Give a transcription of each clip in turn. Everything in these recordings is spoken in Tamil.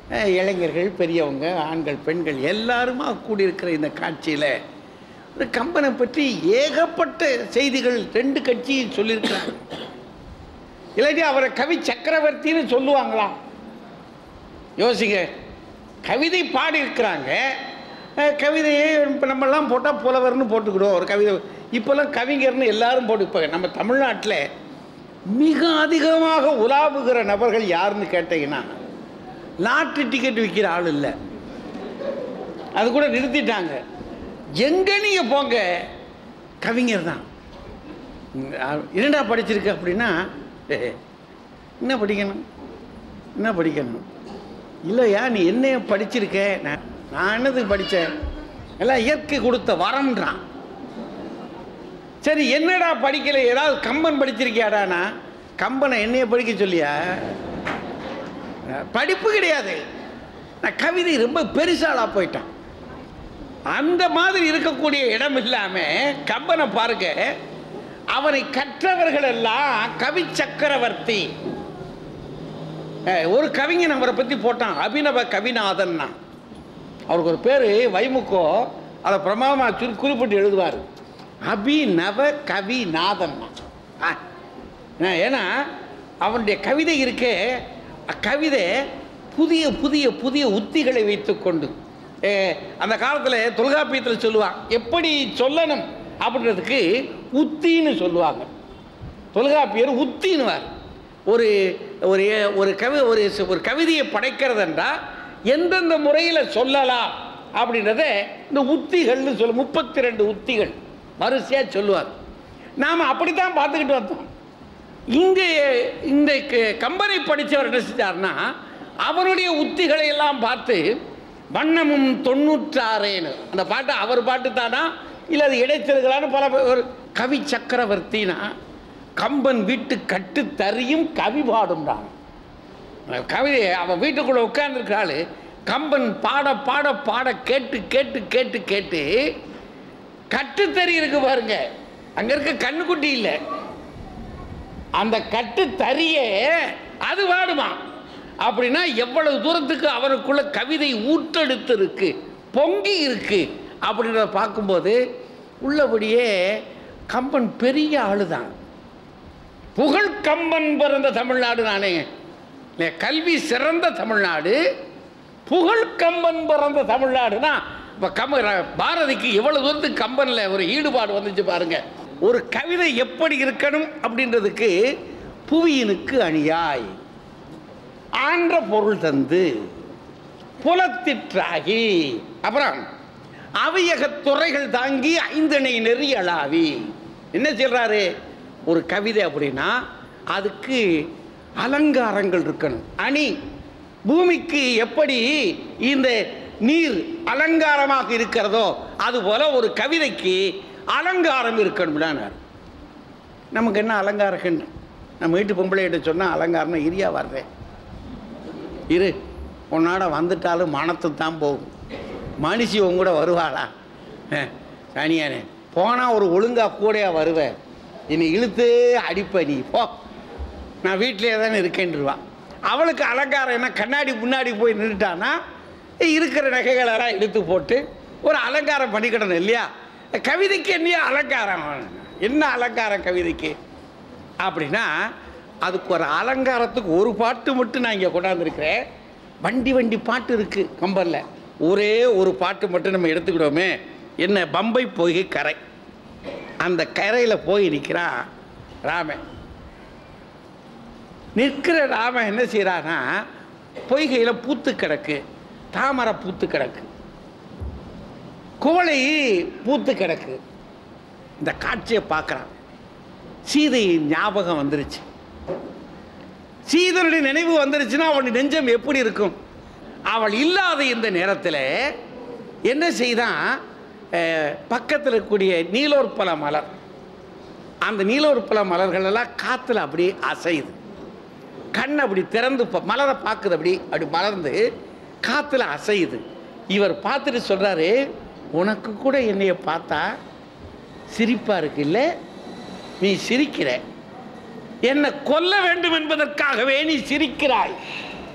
இளைஞர்கள், பெரியவங்க, ஆண்கள், பெண்கள் எல்லாருமா கூடியிருக்கிற இந்த காட்சியில் ஒரு கம்பனை பற்றி ஏகப்பட்ட செய்திகள் 2 கட்சியும் சொல்லியிருக்கிறாங்க. இல்லாட்டி அவரை கவி சக்கரவர்த்தின்னு சொல்லுவாங்களா? யோசிங்க. கவிதை பாடியிருக்கிறாங்க. கவிதையை இப்போ நம்மெல்லாம் போட்டால் புலவர்னு போட்டுக்கிடுவோம். ஒரு கவிதை இப்போல்லாம் கவிஞர்னு எல்லாரும் போட்டு. இப்போ நம்ம தமிழ்நாட்டில் மிக அதிகமாக உலாவுகிற நபர்கள் யாருன்னு கேட்டீங்கன்னா, லாட்ரி டிக்கெட் விற்கிற ஆள் இல்லை, அது கூட நிறுத்திட்டாங்க. எங்கே நீங்கள் போங்க கவிஞர் தான். என்னடா படிச்சிருக்கு அப்படின்னா, என்ன படிக்கணும் என்ன படிக்கணும் இல்லையா, நீ என்ன படிச்சிருக்க? நான் என்னதுக்கு படித்தேன்? எல்லாம் இயற்கை கொடுத்த வரம்ன்றான். சரி, என்னடா படிக்கலை? ஏதாவது கம்பன் படிச்சிருக்கியாடானா? கம்பனை என்னைய படிக்க சொல்லியா? படிப்பு கிடையாது. நான் கவிதை ரொம்ப பெருசாளாக போயிட்டான். அந்த மாதிரி இருக்கக்கூடிய இடம் இல்லாமல் கம்பனை பாருங்க, அவனை கற்றவர்கள் எல்லாம் கவி சக்கரவர்த்தி. ஒரு கவிஞன் அவரை பற்றி போட்டான், அபிநவ கவிநாதன்னா. அவருக்கு ஒரு பேர் வைமுக்கோ, அதை பிரமாதமாக குறிப்பிட்டு எழுதுவார், அபிநவ கவிநாதன். ஏன்னா அவனுடைய கவிதை இருக்கே, கவிதை புதிய புதிய புதிய உத்திகளை வைத்துக்கொண்டு, அந்த காலத்தில் தொல்காப்பியத்தில் சொல்லுவான், எப்படி சொல்லணும் அப்படின்றதுக்கு உத்தின்னு சொல்லுவாங்க. தொல்காப்பியர் உத்தின்னுவார். ஒரு ஒரு ஒரு ஒரு கவிதையை படைக்கிறதுன்றா எந்தெந்த முறையில் சொல்லலாம் அப்படின்றத இந்த உத்திகள்னு சொல்ல 32 உத்திகள் வரிசையாக சொல்லுவார். நாம் அப்படித்தான் பார்த்துக்கிட்டு வந்தோம். இங்கே இந்த கம்பனை படித்தவர் என்ன செஞ்சார்னா, அவருடைய உத்திகளை எல்லாம் பார்த்து வண்ணமும் 96 அந்த பாட்டு அவர் பாட்டு தானா இல்லை அது இடைச்சல்களான்னு பல ஒரு கவி சக்கரவர்த்தினா, கம்பன் வீட்டு கட்டு தறியும் கவி பாடும்றான். கவிதை அவன் வீட்டுக்குள்ளே உட்கார்ந்துருக்கிறாள், கம்பன் பாட பாட பாட கேட்டு கேட்டு கேட்டு கேட்டு கட்டுத்தறி இருக்கு பாருங்க, அங்கே இருக்க கண்ணுக்குட்டி இல்லை, அந்த கட்டு தறியே அது பாடுமா. அப்படின்னா எவ்வளவு தூரத்துக்கு அவனுக்குள்ள கவிதை ஊற்றெடுத்து இருக்கு, பொங்கி இருக்கு அப்படின்றத பார்க்கும்போது உள்ளபடியே கம்பன் பெரிய ஆளுதான். புகழ் கம்பன் பிறந்த தமிழ்நாடு நானே, கல்வி சிறந்த தமிழ்நாடு, புகழ் கம்பன் பிறந்த தமிழ்நாடுனா இப்போ பாரதிக்கு எவ்வளவு தூரத்துக்கு கம்பனில் ஒரு ஈடுபாடு வந்துச்சு பாருங்க. ஒரு கவிதை எப்படி இருக்கணும் அப்படின்றதுக்கு புவியினுக்கு அணியாய் ஆன்ற பொருள் தந்து புலத்திற்றாகி, அப்புறம் அவையக துறைகள் தாங்கி 5 நெறி அளாவி. என்ன சொல்றாரு? ஒரு கவிதை அப்படின்னா அதுக்கு அலங்காரங்கள் இருக்கணும். அணி பூமிக்கு எப்படி இந்த நீர் அலங்காரமாக இருக்கிறதோ அதுபோல ஒரு கவிதைக்கு அலங்காரம் இருக்கணும். நமக்கு என்ன அலங்காரம்? நம்ம வீட்டு பொம்பளைகிட்ட சொன்னால் அலங்காரம்னா இரியா வர்றேன் இரு உன்னோட வந்துட்டாலும் மனத்து தான் போகும், மனுஷி உங்கூட வருவாளா? தனியானே போனால் ஒரு ஒழுங்காக கூடையாக வருவேன், என்னை இழுத்து அடிப்ப, நீ போ, நான் வீட்டிலே தானே இருக்கேன்ருவான். அவளுக்கு அலங்காரம் என்ன? கண்ணாடி முன்னாடி போய் நின்றுட்டானா இருக்கிற நகைகளெல்லாம் எடுத்து போட்டு ஒரு அலங்காரம் பண்ணிக்கிடணும் இல்லையா? கவிதைக்கு என்ன அலங்காரம்? என்ன அலங்காரம் கவிதைக்கு அப்படின்னா, அதுக்கு ஒரு அலங்காரத்துக்கு ஒரு பாட்டு மட்டும் நான் இங்கே கொண்டாந்துருக்கிறேன். வண்டி வண்டி பாட்டு இருக்குது கம்பனில், ஒரே ஒரு பாட்டு மட்டும் நம்ம எடுத்துக்கிட்டோமே. என்ன? பம்பை பொய்கை கரை. அந்த கரையில் போய் நிற்கிறான் ராமன். நிற்கிற ராமன் என்ன செய்கிறான்னா, பொய்கையில் பூத்து கிடக்கு, தாமரை பூத்து கிடக்கு, குவளை பூத்து கிடக்கு. இந்த காட்சியை பார்க்குறான். சீதை ஞாபகம் வந்துருச்சு. சீதனுடைய நினைவு வந்துருச்சுன்னா அவனுடைய நெஞ்சம் எப்படி இருக்கும்? அவள் இல்லாத இந்த நேரத்தில் என்ன செய்தான்? பக்கத்தில் இருக்கக்கூடிய நீலோற்பல மலர், அந்த நீலோற்பல மலர்களெல்லாம் காற்றுல அப்படி அசையுது. கண் அப்படி திறந்து மலரை பார்க்குது, அப்படி அப்படி மலர்ந்து காற்றுல அசையுது. இவர் பார்த்துட்டு சொல்கிறாரு, உனக்கு கூட என்னைய பார்த்தா சிரிப்பாக இருக்கு இல்லை? நீ சிரிக்கிற, என்னை கொல்ல வேண்டும் என்பதற்காகவே நீ சிரிக்கிறாய்.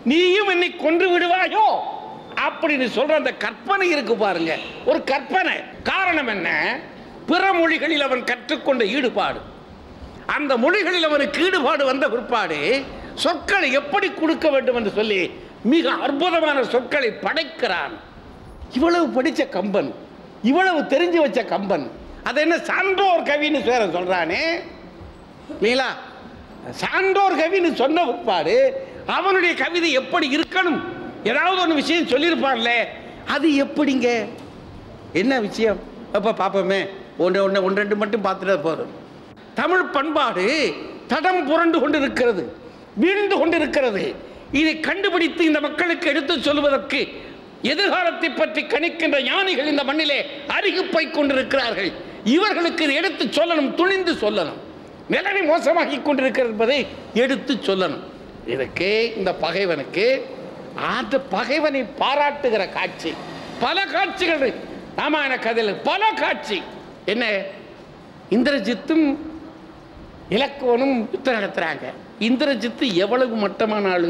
நீயும் என்னை கொன்று விடுவாயோ அப்படின்னு சொல்ற அந்த கற்பனை இருக்கு பாருங்க, ஒரு கற்பனை. காரணம் என்ன? பிற மொழிகளில் அவன் கற்றுக்கொண்ட ஈடுபாடு, அந்த மொழிகளில் அவனுக்கு ஈடுபாடு வந்த பிற்பாடு சொற்களை எப்படி கொடுக்க வேண்டும் என்று சொல்லி மிக அற்புதமான சொற்களை படைக்கிறான். இவ்வளவு படித்த கம்பன், இவ்வளவு தெரிஞ்சு வச்ச கம்பன், அது என்ன சான்றோர் கவின்னு வேற சொல்றானே இல்லைங்களா? சான்றோர் கவின்னு சொன்ன பிற்பாடு அவனுடைய கவிதை எப்படி இருக்கணும், ஏதாவது ஒரு விஷயம் சொல்லியிருப்பான்ல, அது எப்படிங்க? என்ன விஷயம்? அப்போ பார்ப்போமே, ஒன்று ரெண்டு மட்டும் பார்த்துட்டு போதும். தமிழ் பண்பாடு தடம் புரண்டு கொண்டிருக்கிறது, வீழ்ந்து கொண்டிருக்கிறது. இதை கண்டுபிடித்து இந்த மக்களுக்கு எடுத்து சொல்வதற்கு எதிர்காலத்தை பற்றி கணிக்கின்ற ஞானிகள் இந்த மண்ணிலே அருகி போய் கொண்டிருக்கிறார்கள். இவர்களுக்கு இதை எடுத்து சொல்லணும், துணிந்து சொல்லணும். நிலைமை மோசமாகி கொண்டிருக்கிறது என்பதை எடுத்து சொல்லணும். இதுக்கு இந்த பகைவனுக்கு அந்த பகைவனை பாராட்டுகிற காட்சி, பல காட்சிகள் ராமாயண கதையில், பல காட்சி. என்ன, இந்திரஜித்தும் இலக்குவனும் யுத்தம் நடத்துறாங்க. இந்திரஜித்து எவ்வளவு மட்டமான ஆளு,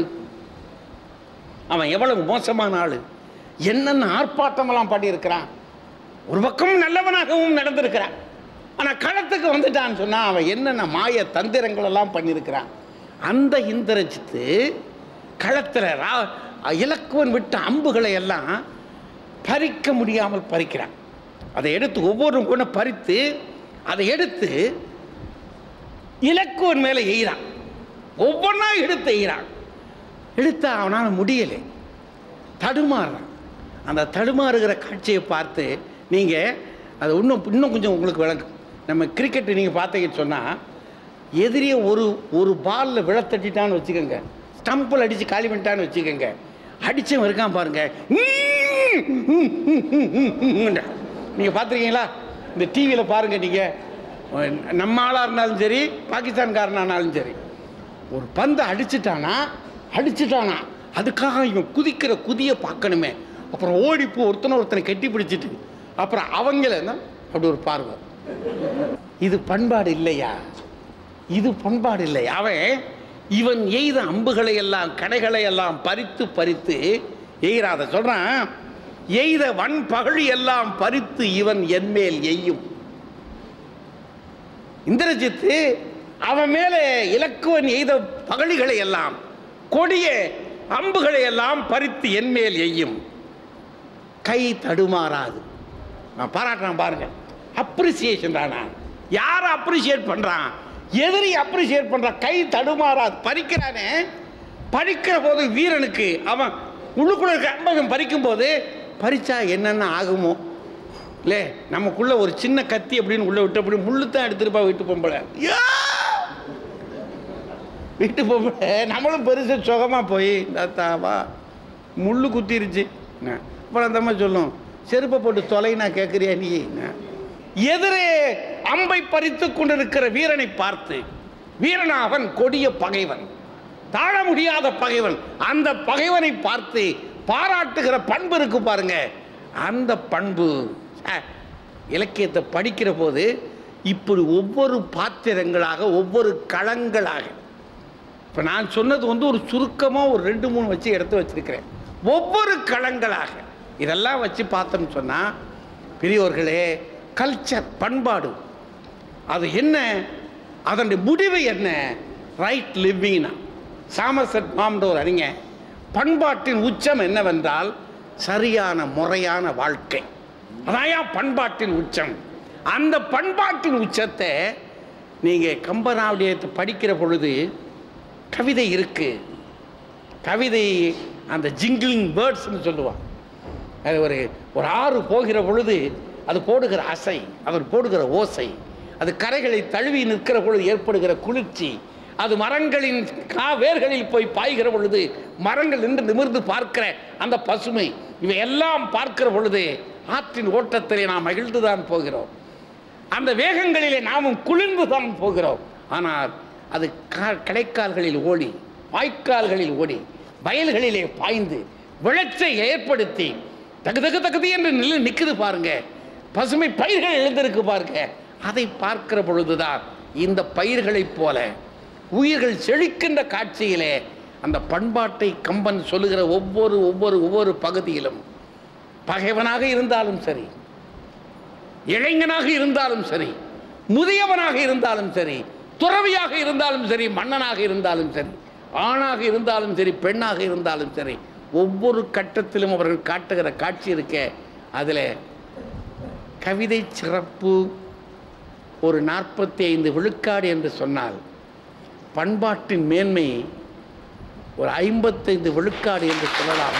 அவன் எவ்வளவு மோசமான ஆளு, என்னென்ன ஆர்ப்பாட்டமெல்லாம் பாடியிருக்கிறான். ஒரு பக்கம் நல்லவனாகவும் நடந்திருக்கிறான். ஆனால் களத்துக்கு வந்துட்டான்னு சொன்னால் அவன் என்னென்ன மாய தந்திரங்கள் எல்லாம் பண்ணியிருக்கிறான். அந்த இந்திரஜித்து களத்தில் இலக்குவன் விட்ட அம்புகளை எல்லாம் பறிக்க முடியாமல் பறிக்கிறான். அதை எடுத்து ஒவ்வொரு ஒன்று பறித்து அதை எடுத்து இலக்குவன் மேலே எய்கிறான். ஒவ்வொன்றா எடுத்து எய்கிறான். எடுத்தா அவனால் முடியலை, தடுமாறுறான். அந்த தடுமாறுகிற காட்சியை பார்த்து நீங்கள் அது இன்னும் கொஞ்சம் உங்களுக்கு விளங்கும். நம்ம கிரிக்கெட்டு நீங்கள் பார்த்தீங்கன்னு சொன்னால், எதிரியை ஒரு பாலில் விழத்தட்டிட்டான்னு வச்சுக்கோங்க, ஸ்டம்பில் அடித்து காலி பண்ணிட்டான்னு வச்சுக்கோங்க, அடித்தவன் இருக்கான் பாருங்க, நீங்கள் பார்த்துருக்கீங்களா? இந்த டிவியில் பாருங்கள், நீங்கள் நம்ம ஆளாக இருந்தாலும் சரி, பாகிஸ்தான்காரனானாலும் சரி, ஒரு பந்தை அடிச்சிட்டானா அதுக்காக இவன் குதிக்கிற குதியை பார்க்கணுமே. அப்புறம் ஓடிப்போ ஒருத்தனை கட்டி பிடிச்சிட்டு அப்புறம் அவங்கள அப்படி ஒரு பார்வை. இது பண்பாடு இல்லையா? இது பண்பாடு இல்லையா? இவன் எய்த அம்புகளை எல்லாம் கடைகளை எல்லாம் பறித்து எய்கிறாத சொல்றான். எய்த வன் பகழி எல்லாம் பறித்து இவன் என்மேல் எய்யும். இந்திரஜித்து அவன் மேலே இலக்குவன் எய்த பகழிகளை எல்லாம், கொடிய அம்புகளை எல்லாம் பறித்து என்மேல் எய்யும். கை தடுமாறாது. நான் பாராட்டுறான் பாருங்க, அப்ரிசியேஷன் தான். யார் அப்ரிசியேட் பண்றான்? எதிரி அப்ரிசியேட் பண்றான். கை தடுமாறாது. பறிக்கிறானே, பறிக்கிற போது வீரனுக்கு அவன் உள்ளுக்குள்ள இருக்க அம்பகம் பறிக்கும் போது பறிச்சா என்னென்ன ஆகுமோ இல்லை? நமக்குள்ள ஒரு சின்ன கத்தி அப்படின்னு உள்ள விட்டு அப்படி முள்ளு தான் எடுத்துருப்பா வீட்டு பொம்பளை. வீட்டு பொம்பளை நம்மளும் பெருசு சுகமா போய் தாத்தாவா முள்ளு குத்திருச்சு. அப்புறம் அந்த மாதிரி சொல்லும், செருப்பை போட்டு தொலைனா கேட்குறியா நீ? எதிரே அம்பை பறித்து கொண்டிருக்கிற வீரனை பார்த்து, வீரன் அவன் கொடிய பகைவன், தாழ முடியாத பகைவன், அந்த பகைவனை பார்த்து பாராட்டுகிற பண்பு இருக்கு பாருங்க. அந்த பண்பு இலக்கியத்தை படிக்கிற போது இப்படி ஒவ்வொரு பாத்திரங்களாக, ஒவ்வொரு களங்களாக, இப்போ நான் சொன்னது ஒரு சுருக்கமாக ஒரு 2-3 வச்சு எடுத்து வச்சிருக்கிறேன். ஒவ்வொரு களங்களாக இதெல்லாம் வச்சு பார்த்தோம்னு சொன்னால், பெரியோர்களே, கல்ச்சர் பண்பாடு அது என்ன, அதனுடைய முடிவு என்ன? ரைட் லிவிங்னா சாமர்செட் மாம்டோர் அறிஞர், பண்பாட்டின் உச்சம் என்னவென்றால் சரியான முறையான வாழ்க்கை. அதான் பண்பாட்டின் உச்சம். அந்த பண்பாட்டின் உச்சத்தை நீங்கள் கம்பனாவுடைய படிக்கிற பொழுது கவிதை இருக்கு. கவிதை அந்த ஜிங்கிளிங் வேர்ட்ஸ்ன்னு சொல்லுவான். அது ஒரு ஆறு போகிற பொழுது அது போடுகிற அசை, அது போடுகிற ஓசை, அது கரைகளை தழுவி நிற்கிற பொழுது ஏற்படுகிற குளிர்ச்சி, அது மரங்களின் வேர்களில் போய் பாய்கிற பொழுது மரங்கள் நின்று நிமிர்ந்து பார்க்கிற அந்த பசுமை, இவையெல்லாம் பார்க்கிற பொழுது ஆற்றின் ஓட்டத்திலே நாம் மகிழ்ந்து தான் போகிறோம். அந்த வேகங்களிலே நாமும் குளிர்ந்து தான் போகிறோம். ஆனால் அது கடைக்கால்களில் ஓடி, வாய்க்கால்களில் ஓடி, வயல்களிலே பாய்ந்து விளைச்சை ஏற்படுத்தி தகுதி என்று நிற்குது பாருங்க. பசுமை பயிர்கள் எழுந்திருக்கு பாருங்க. அதை பார்க்கிற பொழுதுதான் இந்த பயிர்களைப் போல உயிர்கள் செழிக்கின்ற காட்சியிலே அந்த பண்பாட்டை கம்பன் சொல்லுகிற ஒவ்வொரு பகுதியிலும் பகைவனாக இருந்தாலும் சரி, இளைஞனாக இருந்தாலும் சரி, முதியவனாக இருந்தாலும் சரி, துறவியாக இருந்தாலும் சரி, மன்னனாக இருந்தாலும் சரி, ஆணாக இருந்தாலும் சரி, பெண்ணாக இருந்தாலும் சரி, ஒவ்வொரு கட்டத்திலும் அவர்கள் காட்டுகிற காட்சி இருக்க, அதில் கவிதை சிறப்பு ஒரு 45 விழுக்காடு என்று சொன்னால் பண்பாட்டின் மேன்மை ஒரு 55 விழுக்காடு என்று சொல்லலாமா?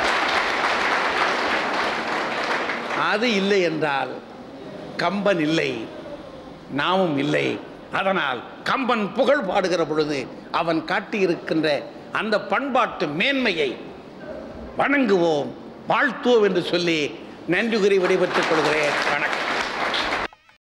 அது இல்லை என்றால் கம்பன் இல்லை, நாமும் இல்லை. அதனால் கம்பன் புகழ் பாடுகிற பொழுது அவன் காட்டியிருக்கின்ற அந்த பண்பாட்டு மேன்மையை வணங்குவோம், வாழ்த்துவோம் என்று சொல்லி நன்றி கூறி விடைபெற்றுக் கொள்கிறேன். வணக்கம்.